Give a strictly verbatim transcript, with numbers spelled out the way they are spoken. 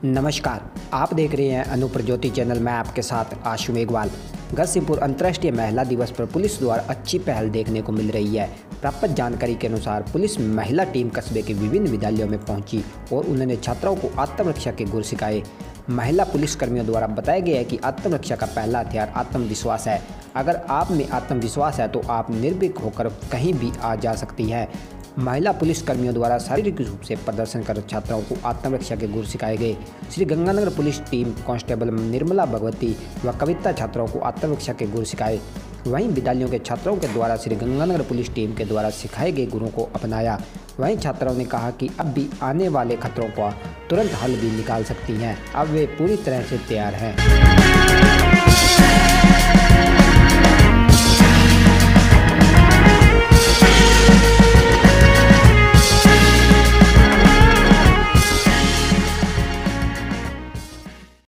नमस्कार, आप देख रहे हैं अनु प्रज्योति चैनल। मैं आपके साथ आशु मेघवाल। गढ़सीपुर अंतर्राष्ट्रीय महिला दिवस पर पुलिस द्वारा अच्छी पहल देखने को मिल रही है। प्राप्त जानकारी के अनुसार पुलिस महिला टीम कस्बे के विभिन्न विद्यालयों में पहुंची और उन्होंने छात्राओं को आत्मरक्षा के गुर सिखाए। महिला पुलिसकर्मियों द्वारा बताया गया है कि आत्मरक्षा का पहला हथियार आत्मविश्वास है। अगर आप में आत्मविश्वास है तो आप निर्भीक होकर कहीं भी आ जा सकती हैं। महिला पुलिसकर्मियों द्वारा शारीरिक रूप से प्रदर्शन कर छात्राओं को आत्मरक्षा के गुर सिखाए गए। Shri Ganganagar police team constable Nirmala Bhagwati व कविता छात्राओं को आत्मरक्षा के गुर सिखाए। वहीं विद्यालयों के छात्राओं के द्वारा श्री गंगानगर पुलिस टीम के द्वारा सिखाए गए गुरों को अपनाया। वहीं छात्राओं ने कहा कि अब भी आने वाले खतरों का तुरंत हल भी निकाल सकती हैं। अब वे पूरी तरह से तैयार हैं।